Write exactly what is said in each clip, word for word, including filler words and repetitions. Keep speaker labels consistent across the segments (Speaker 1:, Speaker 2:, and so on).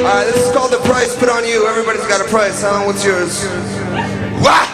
Speaker 1: Alright, this is called The Price Put On You. Everybody's got a price, huh? What's yours? Wah!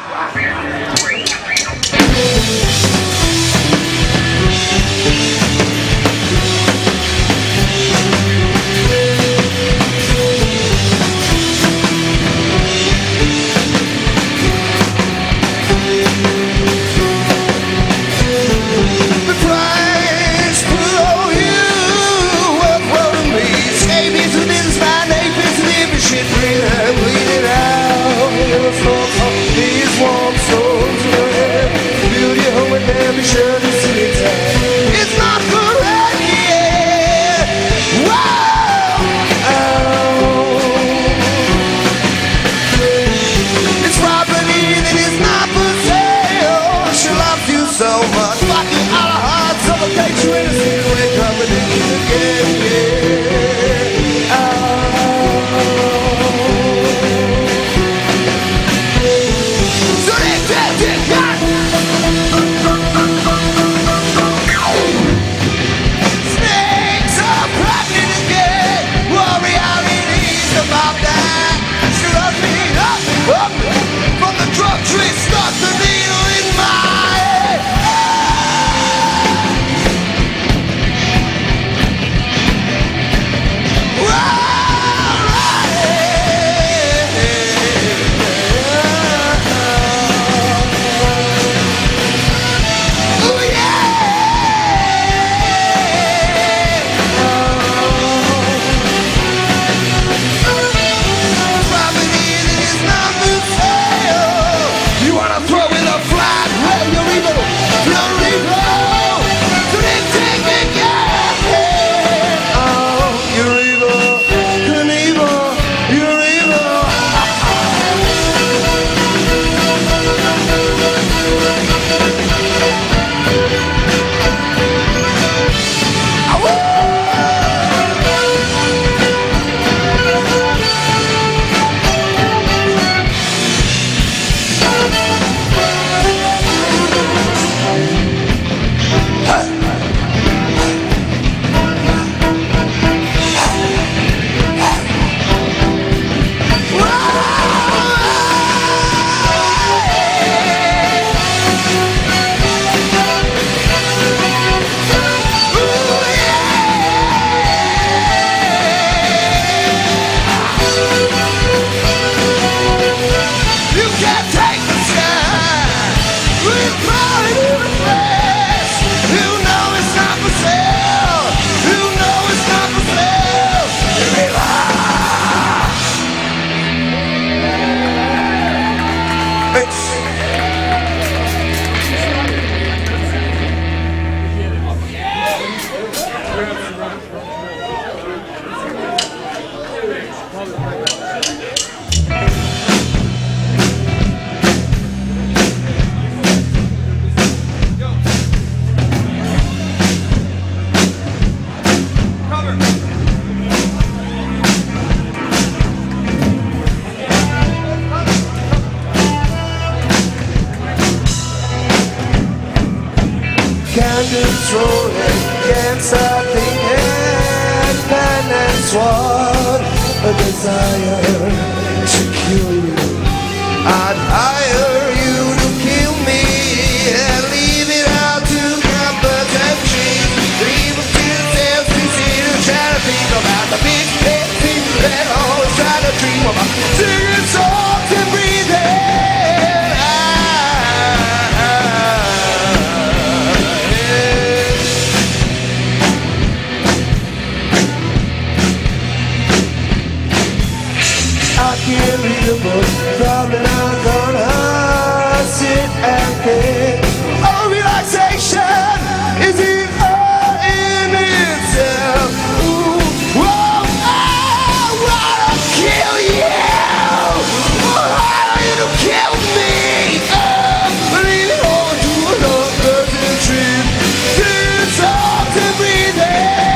Speaker 2: Candles rolling, can't stop thinking. Pen and sword, a desire to kill you. I'd hire you to kill me and leave it out to competition. Dream of yourself, you see to try to think about the big big things that always try to dream about. Singing songs and breathing. Can't read a book, probably not gonna sit and think. Oh, relaxation is the all in itself. Ooh, whoa, I wanna kill you. I want you to kill me. Oh, leave it all to another country. This all to breathe in.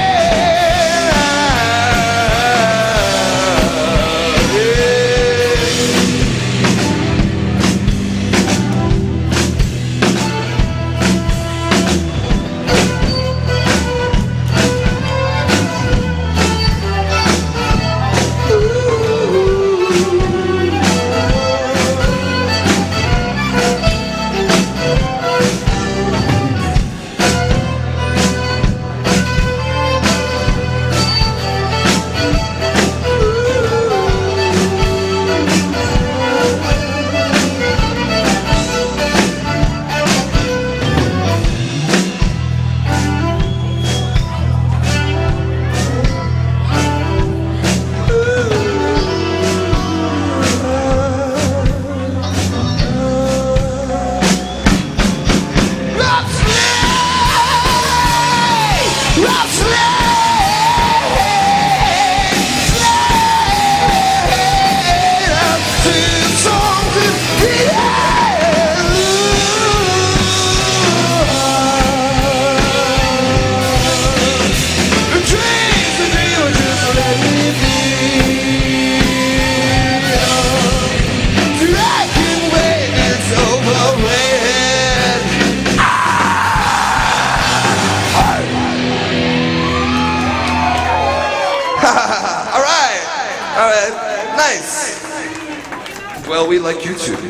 Speaker 1: All right. All right. Nice. Well, we like you too.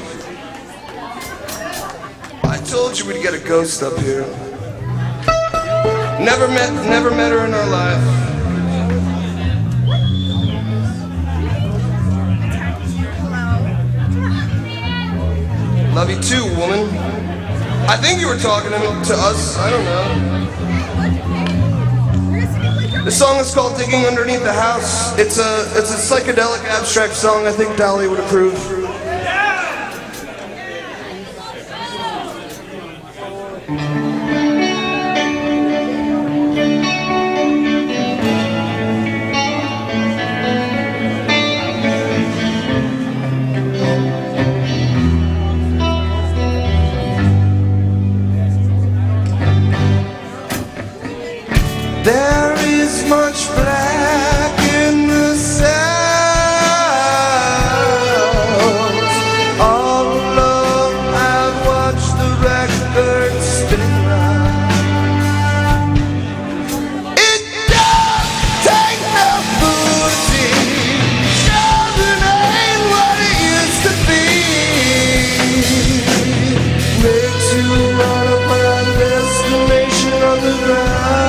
Speaker 1: I told you we'd get a ghost up here. Never met, never met her in our life. Love you too, woman. I think you were talking to, to us. I don't know. The song is called "Digging Underneath the House." It's a, it's a psychedelic, abstract song. I think Dolly would approve.
Speaker 2: There is much black in the sounds. All along I've watched the record spin round. It don't take no booty, nothing ain't what it used to be. Makes you run up my destination on the ground.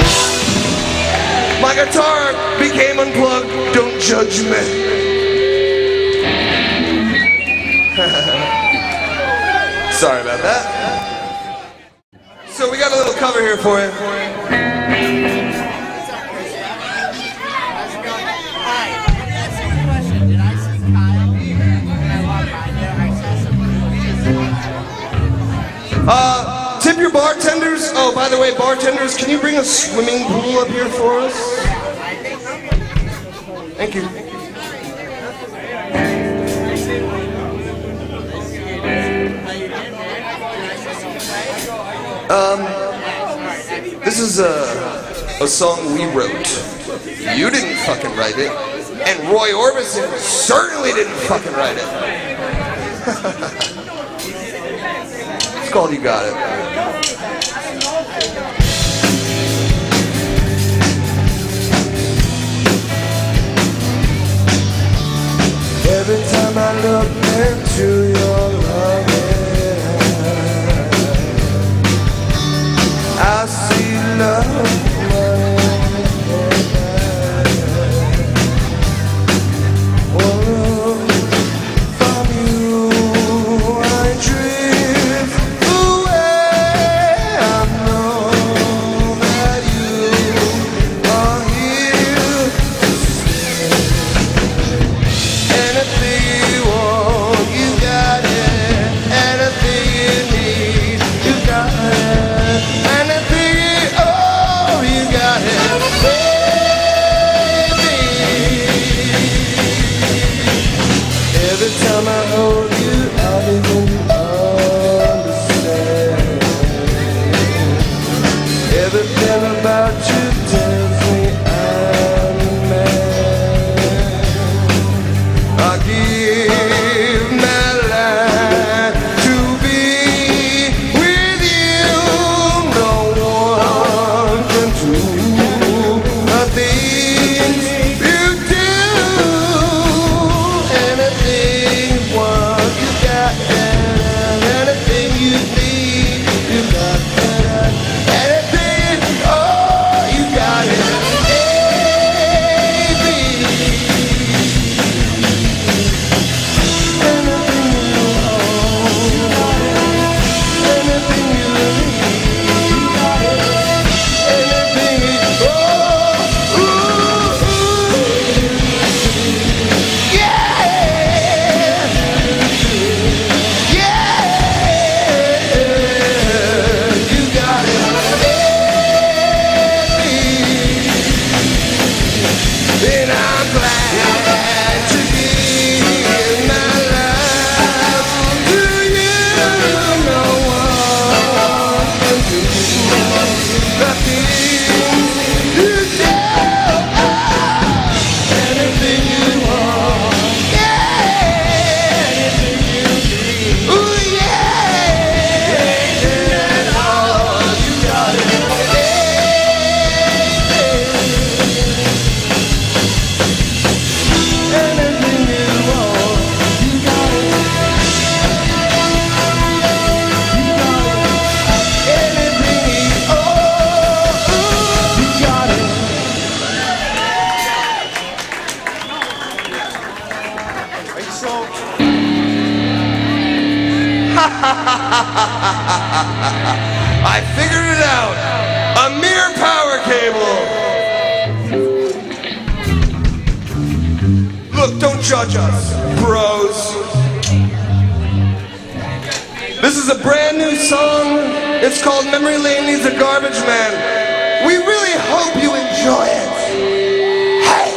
Speaker 1: My guitar became unplugged, don't judge me. Sorry about that. So we got a little cover here for you. Uh, tip your bartenders. Oh, by the way, bartenders, can you bring a swimming pool up here for us? Thank you. Um, this is a, a song we wrote. You didn't fucking write it. And Roy Orbison certainly didn't fucking write it. It's called You Got It.
Speaker 2: Every time I look into your loving eyes, I see love running oh, from you I drift away. I know that you are here to stay. Anything you want, you got it. Anything you need, you got it. Anything you owe, you got it, baby. Every time I hold you, I begin to understand. Everything about you tells me I'm a man. I give my life to be with you. No one can do the things you do. Anything you want, you got that. Anything you need, you got that. Anything, oh, you got it, baby. Anything you want, you got it. Anything you need, you got it. Anything you, oh, ooh, ooh, yeah, yeah, you got it, baby. And I'm glad to give my life to you. No one can do the things you do. Anything you want, yeah. Anything you need, ooh yeah. And all you got it, anything you want, you got it. You got it. Anything you owe, you got it.
Speaker 1: I figured it out. A mere power cable. Look, don't judge us, bros. This is a brand new song. It's called Memory Lane Needs a Garbage Man. We really hope you enjoy it. Hey!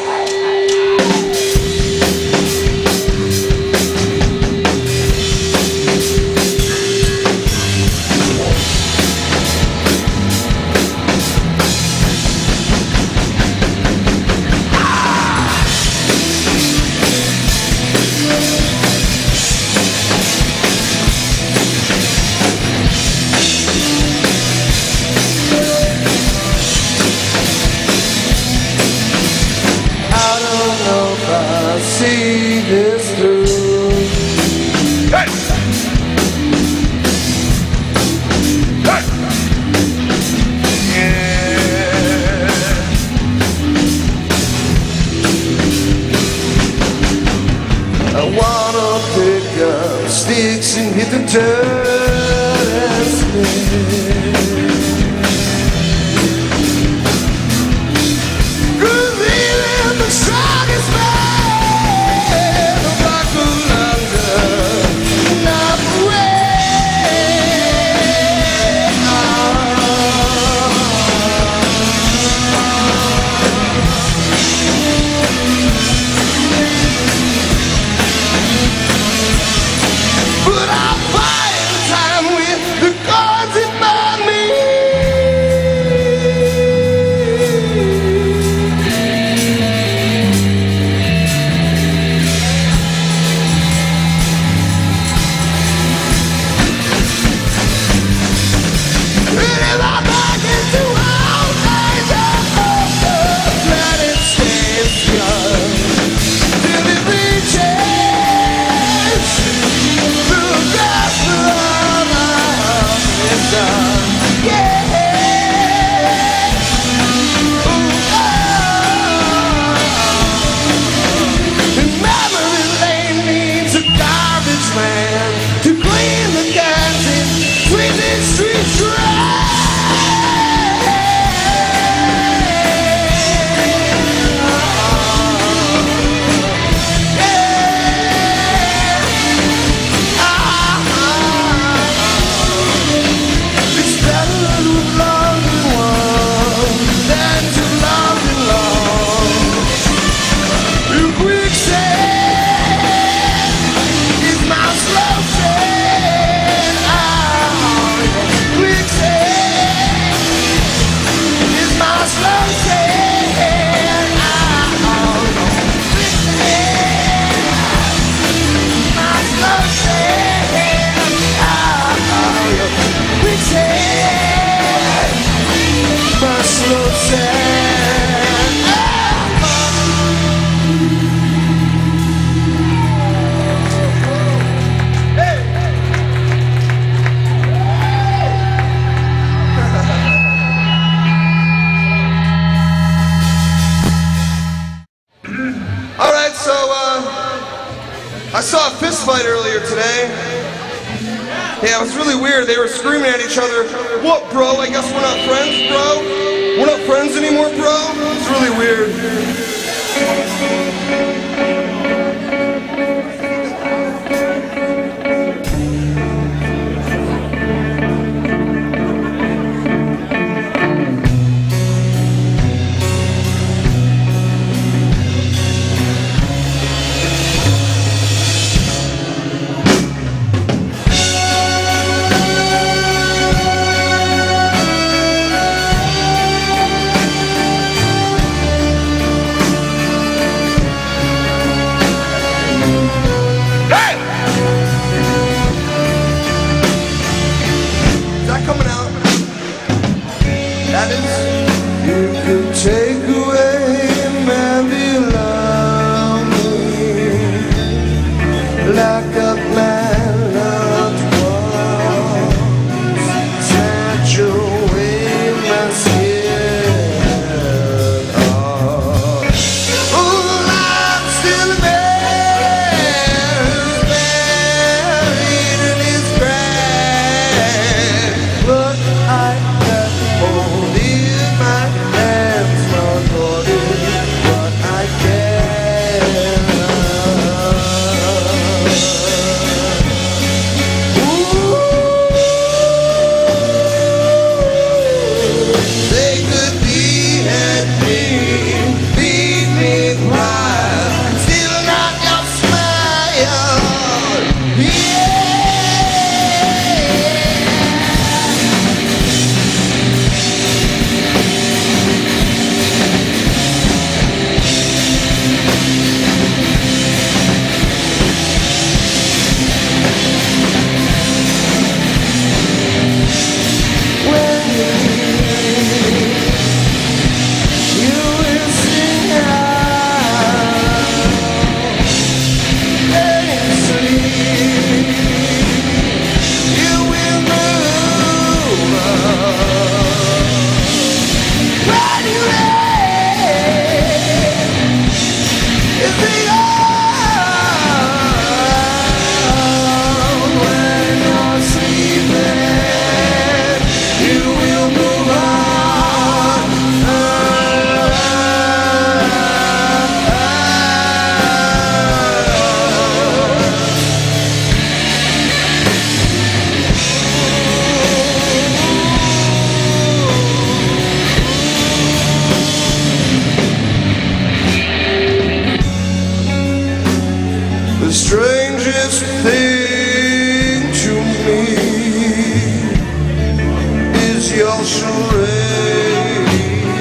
Speaker 1: I don't know if I see this through. Hey! Hey! Yeah!
Speaker 2: I wanna pick up sticks and hit the dirt and split. Cause even the strongest man will not go longer, not away. But I'll find time with the cards in my and if I'm back into all kinds of the planet stays young till it reaches the grasp of our wisdom. Yeah. Ooh, oh. And memory lane needs a garbage man to clean the cans in sweep these streets dry. It's better to love and one than to love and long. You quicksand is my slow sand. Oh, quicksand is my slow sand. Oh, quicksand, my slow sand. Oh, quicksand, my slow sand.
Speaker 1: All right, so uh, I saw a fist fight earlier today. Yeah, it was really weird. They were screaming at each other. What, bro? I guess we're not friends, bro. We're not friends anymore, bro. It's really weird. Hey! Is that coming out? That is.
Speaker 2: You could take away my belonging like a man loved once. Snatch away my skin. Oh, oh, I'm still a man who's buried in his grave. But I got hold in my hands, Lord, Lord, what I can.
Speaker 1: strangest thing to me is your charade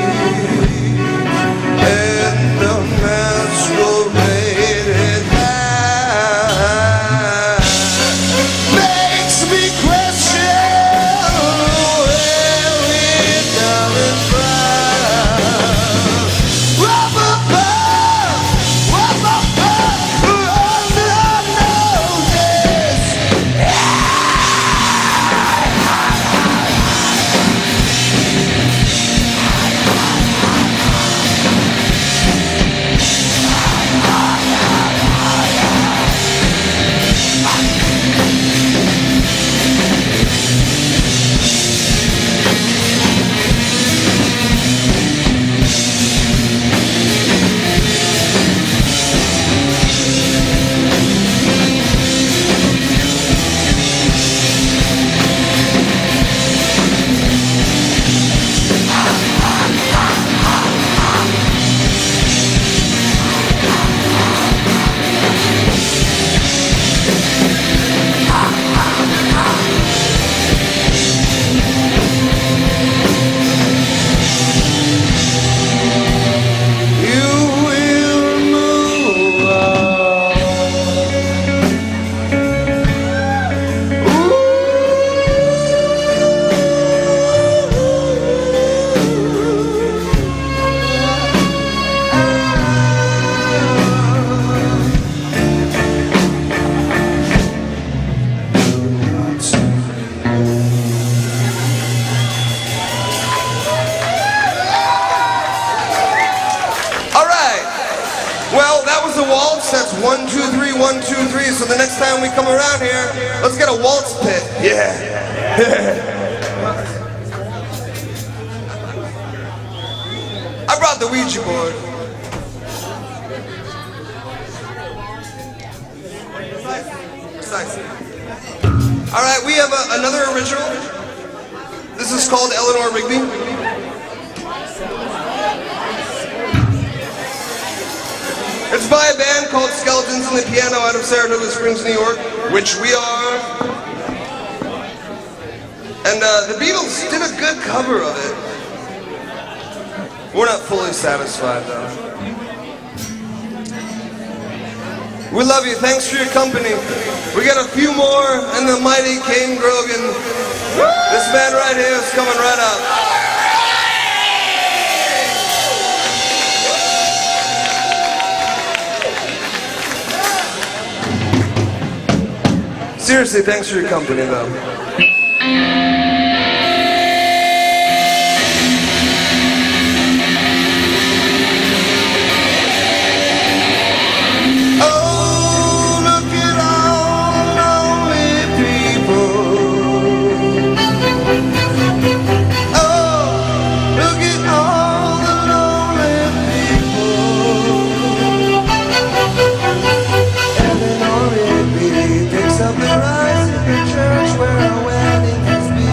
Speaker 1: and the masquerade that makes me question where we're coming from. Rubber band, rubber band, under notice. Well, that was a waltz. That's one, two, three, one, two, three. So the next time we come around here, let's get a waltz pit. Yeah. I brought the Ouija board. Precisely. All right, we have a, another original. This is called Eleanor Rigby. It's by a band called Skeletons in the Piano out of Saratoga Springs, New York, which we are. And uh, the Beatles did a good cover of it. We're not fully satisfied, though. We love you. Thanks for your company. We got a few more, and the mighty Kane Grogan. This man right here is coming right up. Seriously, thanks for your company, though. Oh, look at all the lonely people. Oh, look at all the lonely people. And then only me picks up the rise in the church where a wedding has been.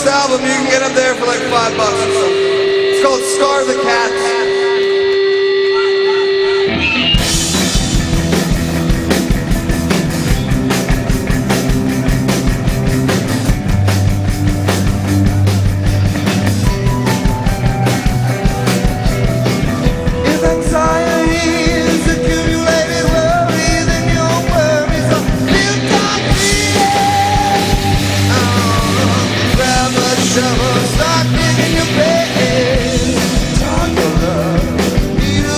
Speaker 1: first album, you can get up there for like five bucks or something. It's called Scar the Cat.
Speaker 2: Start digging your grave. Talk your love.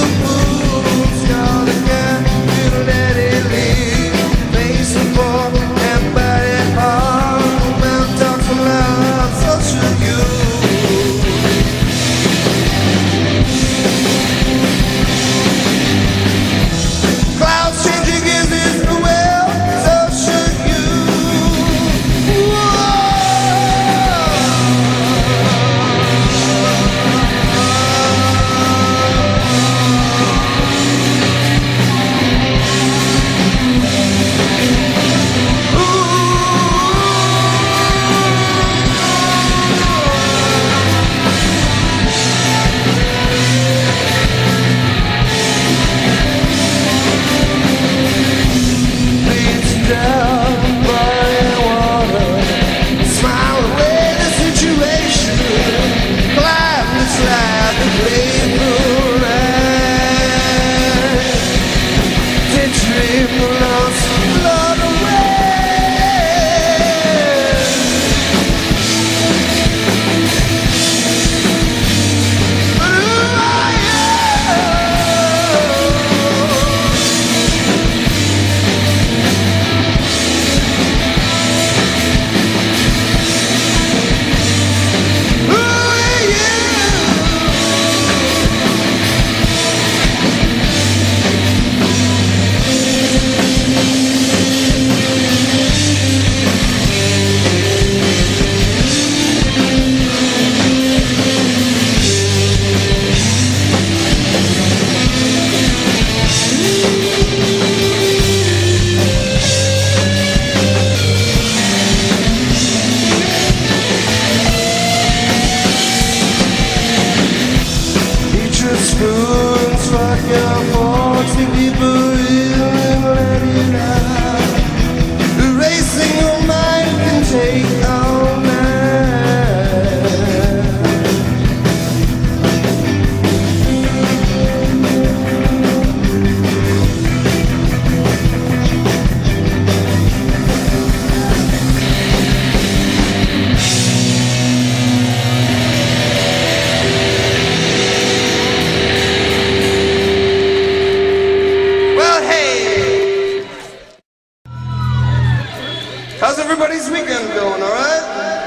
Speaker 1: How's everybody's weekend going, alright?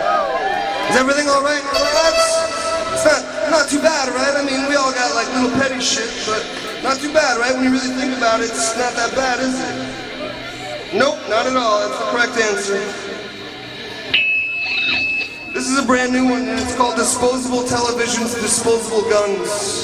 Speaker 1: Is everything alright, lads? It's not, not too bad, right? I mean, we all got like little petty shit, but not too bad, right? When you really think about it, it's not that bad, is it? Nope, not at all. That's the correct answer. This is a brand new one, and it's called Disposable Televisions, Disposable Guns.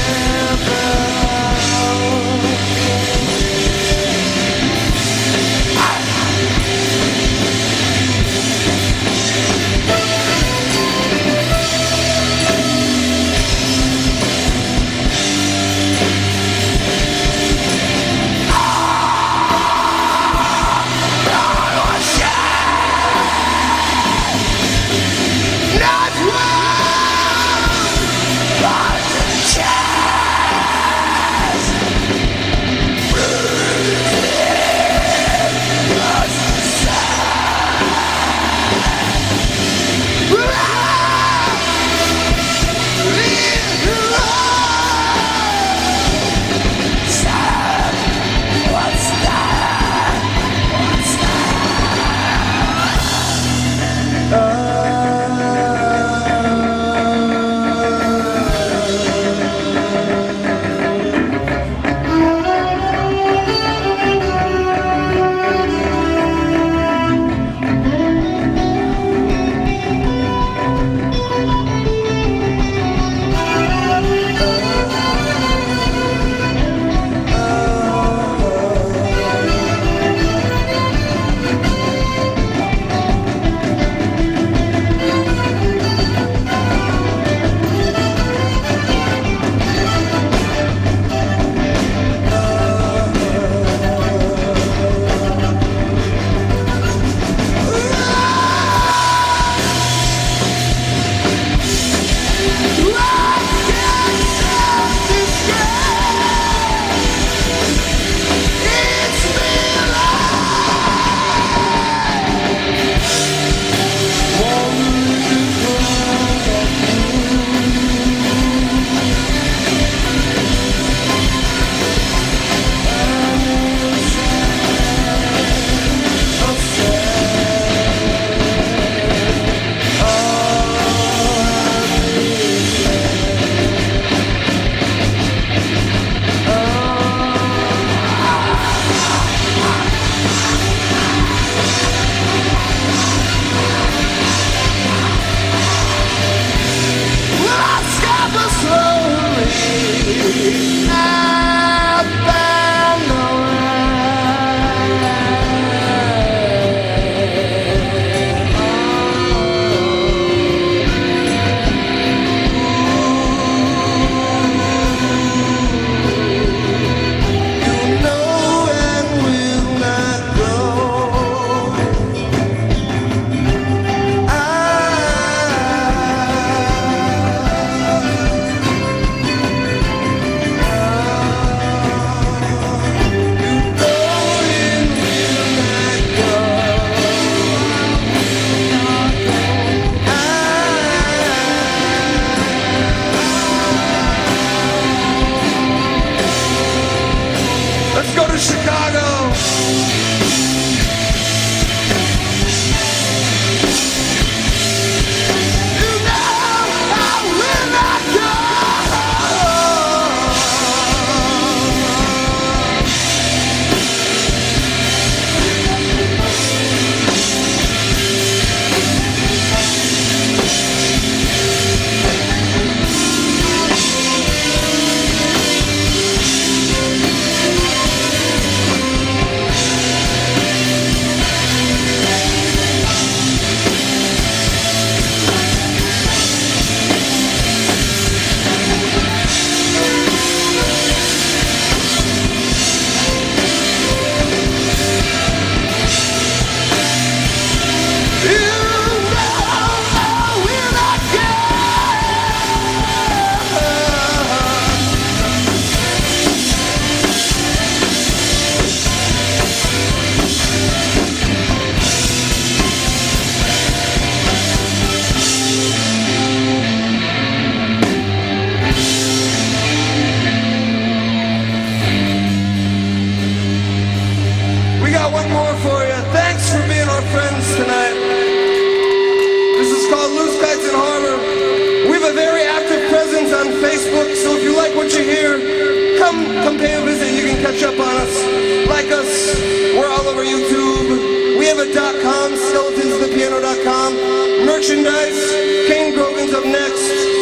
Speaker 1: Come pay a visit. You can catch up on us. Like us. We're all over YouTube. We have a .com, skeletons of the piano dot com. Merchandise. Kane Grogan's up next.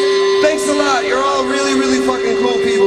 Speaker 1: Thanks a lot. You're all really, really fucking cool people.